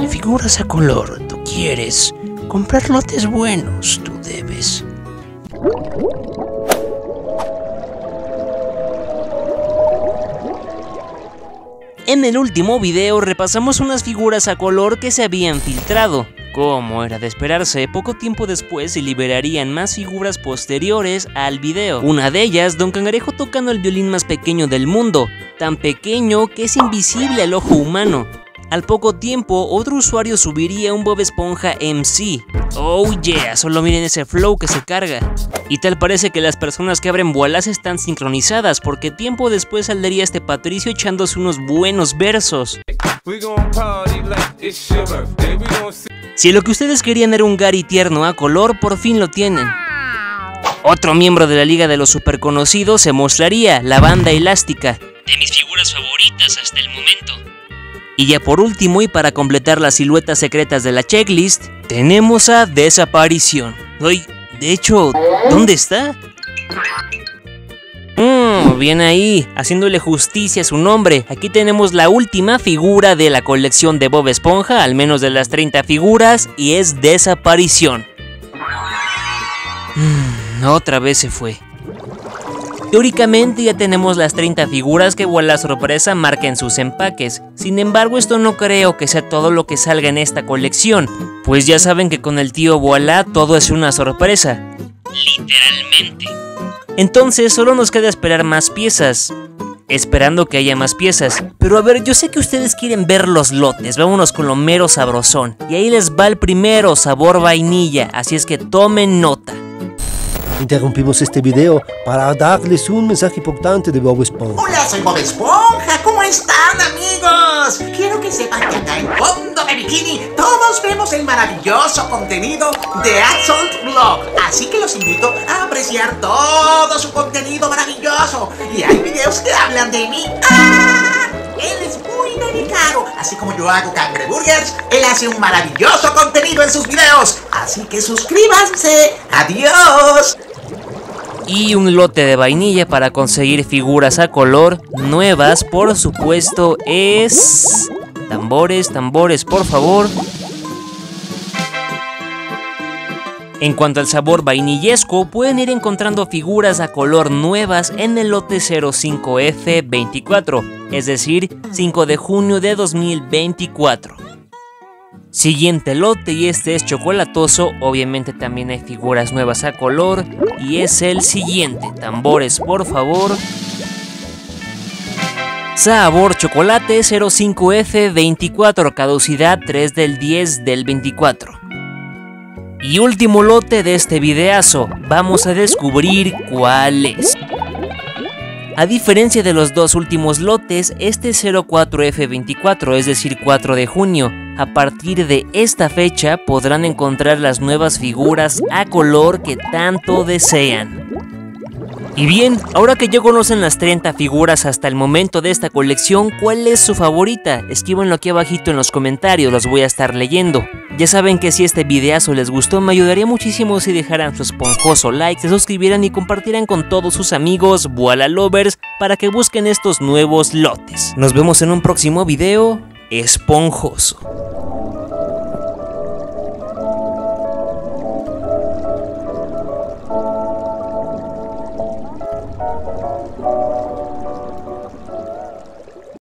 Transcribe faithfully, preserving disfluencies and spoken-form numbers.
Figuras a color, tú quieres comprar lotes buenos, tú debes. En el último video repasamos unas figuras a color que se habían filtrado. Como era de esperarse, poco tiempo después se liberarían más figuras posteriores al video. Una de ellas, Don Cangrejo tocando el violín más pequeño del mundo, tan pequeño que es invisible al ojo humano. Al poco tiempo, otro usuario subiría un Bob Esponja M C. Oh yeah, solo miren ese flow que se carga. Y tal parece que las personas que abren Voilá están sincronizadas, porque tiempo después saldría este Patricio echándose unos buenos versos. Si lo que ustedes querían era un Gary tierno a color, por fin lo tienen. Otro miembro de la Liga de los Superconocidos se mostraría, la Banda Elástica. De mis figuras favoritas hasta el momento. Y ya por último, y para completar las siluetas secretas de la checklist, tenemos a Desaparición. Ay, de hecho, ¿dónde está? Mmm, bien ahí, haciéndole justicia a su nombre. Aquí tenemos la última figura de la colección de Bob Esponja, al menos de las treinta figuras, y es Desaparición. Mm, otra vez se fue. Teóricamente ya tenemos las treinta figuras que Voilá Sorpresa marca en sus empaques. Sin embargo, esto no creo que sea todo lo que salga en esta colección, pues ya saben que con el tío Voilá todo es una sorpresa. Literalmente. Entonces solo nos queda esperar más piezas. Esperando que haya más piezas. Pero a ver, yo sé que ustedes quieren ver los lotes, vámonos con lo mero sabrosón. Y ahí les va el primero, sabor vainilla, así es que tomen nota. Interrumpimos este video para darles un mensaje importante de Bob Esponja. Hola, soy Bob Esponja, ¿cómo están, amigos? Quiero que sepan que acá en Fondo de Bikini todos vemos el maravilloso contenido de Assault Vlog. Así que los invito a apreciar todo su contenido maravilloso. Y hay videos que hablan de mí. ¡Ah! Él es muy delicado, así como yo hago cangreburgers, él hace un maravilloso contenido en sus videos. Así que suscríbanse. ¡Adiós! Y un lote de vainilla para conseguir figuras a color nuevas, por supuesto, es... Tambores, tambores, por favor. En cuanto al sabor vainillesco, pueden ir encontrando figuras a color nuevas en el lote cero cinco F veinticuatro, es decir, cinco de junio de dos mil veinticuatro. Siguiente lote, y este es chocolatoso, obviamente también hay figuras nuevas a color, y es el siguiente. Tambores, por favor. Sabor chocolate cero cinco F veinticuatro, caducidad tres del diez del veinticuatro. Y último lote de este videazo, vamos a descubrir cuál es. A diferencia de los dos últimos lotes, este cero cuatro F veinticuatro, es decir cuatro de junio, a partir de esta fecha podrán encontrar las nuevas figuras a color que tanto desean. Y bien, ahora que ya conocen las treinta figuras hasta el momento de esta colección, ¿cuál es su favorita? Escríbanlo aquí abajito en los comentarios, los voy a estar leyendo. Ya saben que si este videazo les gustó, me ayudaría muchísimo si dejaran su esponjoso like, se suscribieran y compartieran con todos sus amigos Voilá Lovers para que busquen estos nuevos lotes. Nos vemos en un próximo video esponjoso.